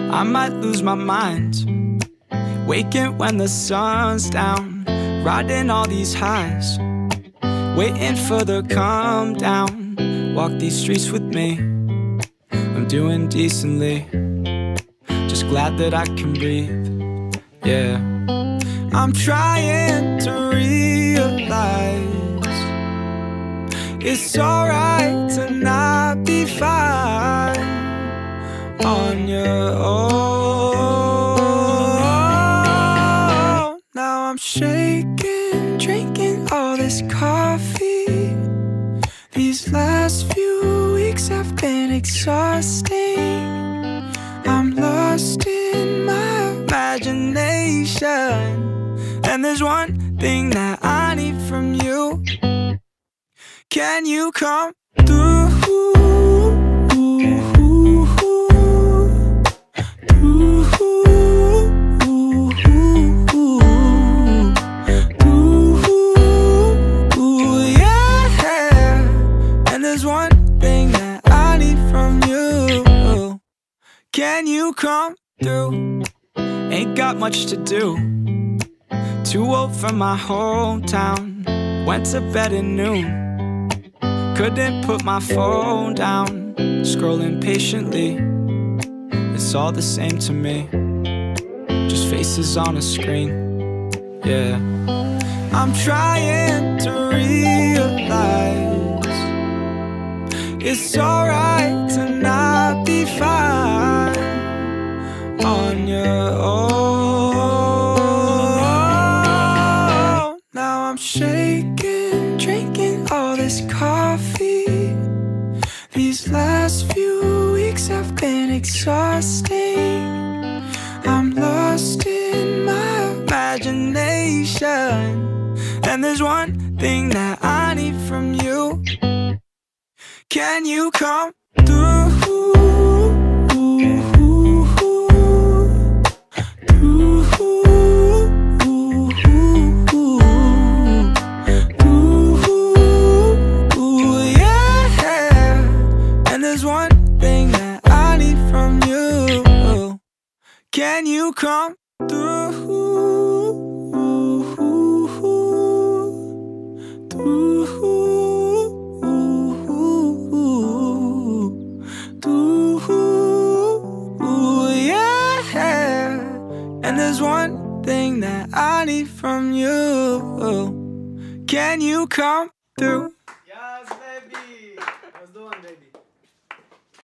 I might lose my mind, waking when the sun's down, riding all these highs, waiting for the come down. Walk these streets with me, I'm doing decently, just glad that I can breathe, yeah. I'm trying to realize it's alright to not be fine on your own. Now I'm shaking, drinking all this coffee. These last few weeks have been exhausting. I'm lost in my imagination, and there's one thing that I need from you. Can you come through? Can you come through? Ain't got much to do, too old for my hometown. Went to bed at noon, couldn't put my phone down. Scrolling patiently, it's all the same to me, just faces on a screen, yeah. I'm trying to realize it's alright to not be fine on your own. Now I'm shaking, drinking all this coffee. These last few weeks have been exhausting. I'm lost in my imagination, and there's one thing that I need from you. Can you come through? Can you come through? Yeah. And there's one thing that I need from you. Can you come through?